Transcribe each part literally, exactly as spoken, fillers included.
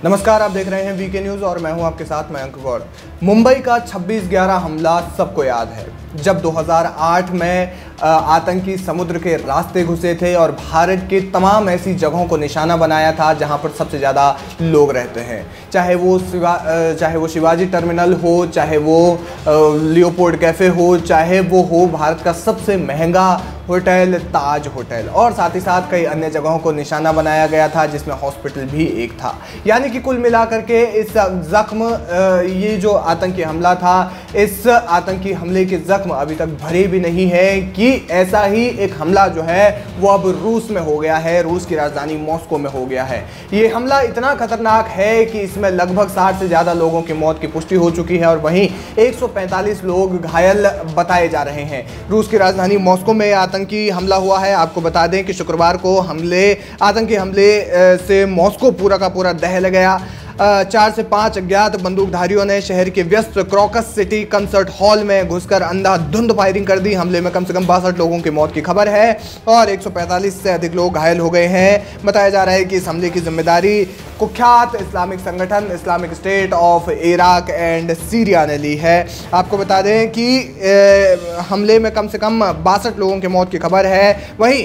नमस्कार, आप देख रहे हैं वीके न्यूज़ और मैं हूं आपके साथ मयंक गौड़। मुंबई का छब्बीस ग्यारह हमला सबको याद है, जब दो हज़ार आठ में आतंकी समुद्र के रास्ते घुसे थे और भारत के तमाम ऐसी जगहों को निशाना बनाया था जहां पर सबसे ज़्यादा लोग रहते हैं। चाहे वो शिवा चाहे वो शिवाजी टर्मिनल हो, चाहे वो लियोपोल्ड कैफ़े हो, चाहे वो हो भारत का सबसे महंगा होटल ताज होटल, और साथ ही साथ कई अन्य जगहों को निशाना बनाया गया था जिसमें हॉस्पिटल भी एक था। यानी कि कुल मिलाकर के इस जख्म ये जो आतंकी हमला था, इस आतंकी हमले के जख्म अभी तक भरे भी नहीं है कि ऐसा ही एक हमला जो है वो अब रूस में हो गया है, रूस की राजधानी मॉस्को में हो गया है। ये हमला इतना खतरनाक है कि इसमें लगभग साठ से ज़्यादा लोगों की मौत की पुष्टि हो चुकी है और वहीं एक सौ पैंतालीस लोग घायल बताए जा रहे हैं। रूस की राजधानी मॉस्को में आतंकी हमला हुआ है। आपको बता दें कि शुक्रवार को हमले आतंकी हमले से मॉस्को पूरा का पूरा दहल गया। चार से पांच अज्ञात बंदूकधारियों ने शहर के व्यस्त क्रॉकस सिटी कंसर्ट हॉल में घुसकर अंधाधुंध फायरिंग कर दी। हमले में कम से कम बासठ लोगों की मौत की खबर है और एक सौ पैंतालीस से अधिक लोग घायल हो गए हैं। बताया जा रहा है कि इस हमले की जिम्मेदारी कुख्यात इस्लामिक संगठन Islamic State of Iraq and Syria ने ली है। आपको बता दें कि ए, हमले में कम से कम बासठ लोगों की मौत की खबर है। वहीं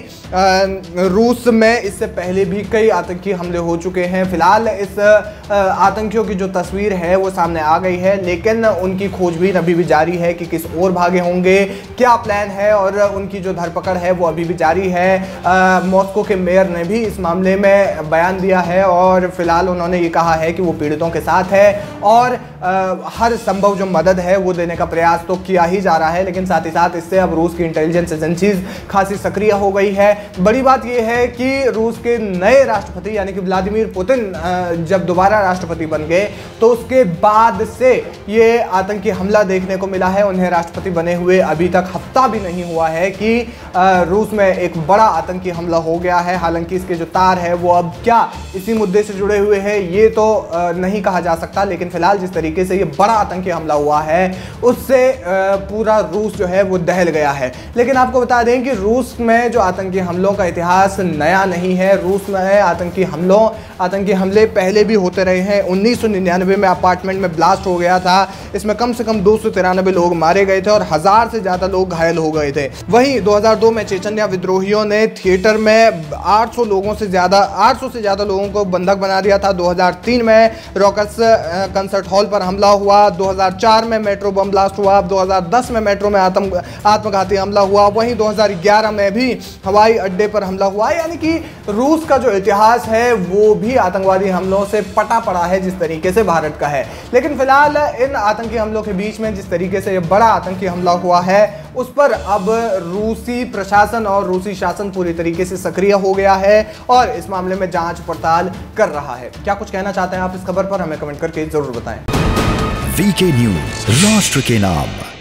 आ, रूस में इससे पहले भी कई आतंकी हमले हो चुके हैं। फिलहाल इस आ, आतंकियों की जो तस्वीर है वो सामने आ गई है, लेकिन उनकी खोजबीन अभी भी जारी है कि किस ओर भागे होंगे, क्या प्लान है, और उनकी जो धरपकड़ है वो अभी भी जारी है। मॉस्को के मेयर ने भी इस मामले में बयान दिया है और फिलहाल उन्होंने ये कहा है कि वो पीड़ितों के साथ है और आ, हर संभव जो मदद है वो देने का प्रयास तो किया ही जा रहा है। लेकिन साथ ही साथ इससे अब रूस की इंटेलिजेंस एजेंसीज खासी सक्रिय हो गई है। बड़ी बात यह है कि रूस के नए राष्ट्रपति यानी कि व्लादिमीर पुतिन जब दोबारा राष्ट्रपति बन गए तो उसके बाद से ये आतंकी हमला देखने को मिला है। उन्हें राष्ट्रपति बने हुए अभी तक हफ्ता भी नहीं हुआ है कि रूस में एक बड़ा आतंकी हमला हो गया है। हालांकि इसके जो तार है वो अब क्या इसी मुद्दे से जुड़े हुए हैं ये तो नहीं कहा जा सकता, लेकिन फिलहाल जिस तरीके से ये बड़ा आतंकी हमला हुआ है उससे पूरा रूस जो है वो दहल गया है। लेकिन आपको बता दें कि रूस में जो आतंकी हमलों का इतिहास नया नहीं है। रूस में आतंकी हमलों आतंकी हमले पहले भी होते रहे हैं। उन्नीस सौ निन्यानवे में अपार्टमेंट में ब्लास्ट हो गया था, इसमें कम से कम दो सौ तिरानवे लोग मारे गए थे और हजार से ज्यादा लोग घायल हो गए थे। वहीं दो हज़ार दो में चेचन्या विद्रोहियों ने थिएटर में आठ सौ लोगों से ज्यादा आठ सौ से ज्यादा लोगों को बंधक बना दिया था। दो हज़ार तीन में रॉकस कंसर्ट हॉल पर हमला हुआ। दो हज़ार चार में मेट्रो बम ब्लास्ट हुआ। दो हज़ार दस में मेट्रो में आत्म आत्मघाती हमला हुआ। वहीं दो हज़ार ग्यारह में भी हवाई अड्डे पर हमला हुआ। यानी कि रूस का जो इतिहास है वो भी आतंकवादी हमलों से पटा पड़ा है जिस तरीके से भारत का है। लेकिन फिलहाल इन आतंकी हमलों के बीच में जिस तरीके से ये बड़ा आतंकी हमला हुआ है उस पर अब रूसी प्रशासन और रूसी शासन पूरी तरीके से सक्रिय हो गया है और इस मामले में जांच पड़ताल कर रहा है। क्या कुछ कहना चाहते हैं आप इस खबर पर, हमें कमेंट करके जरूर बताएं। वीके न्यूज़, राष्ट्र के नाम।